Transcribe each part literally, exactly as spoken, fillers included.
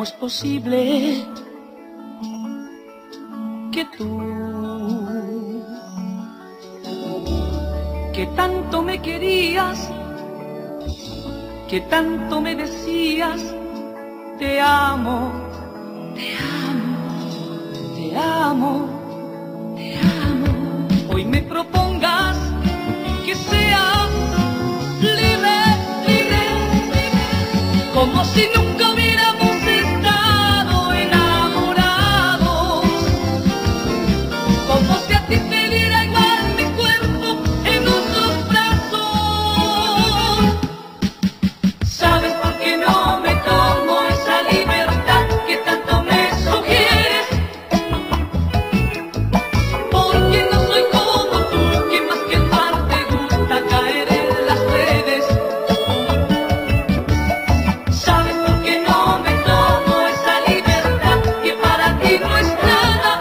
¿Cómo es posible que tú, que tanto me querías, que tanto me decías, te amo, te amo, te amo, te amo, hoy me propongas que seas libre, libre, libre, como si nunca hubiéramos estado enamorados, como si a ti te diera igual mi cuerpo en otros brazos. ¿Sabes por qué no me tomo esa libertad que tanto me sugieres? Porque no soy como tú, que más que amar te gusta caer en las redes. ¿Sabes por qué no me tomo esa libertad que para ti no es nada?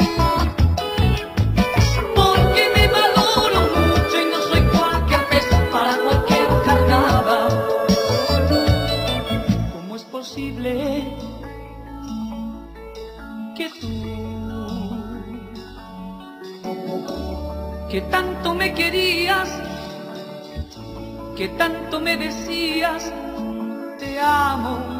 Porque me valoro mucho y no soy cualquier pez para cualquier carnada. ¿Cómo es posible que tú, que tanto me querías, que tanto me decías, te amo,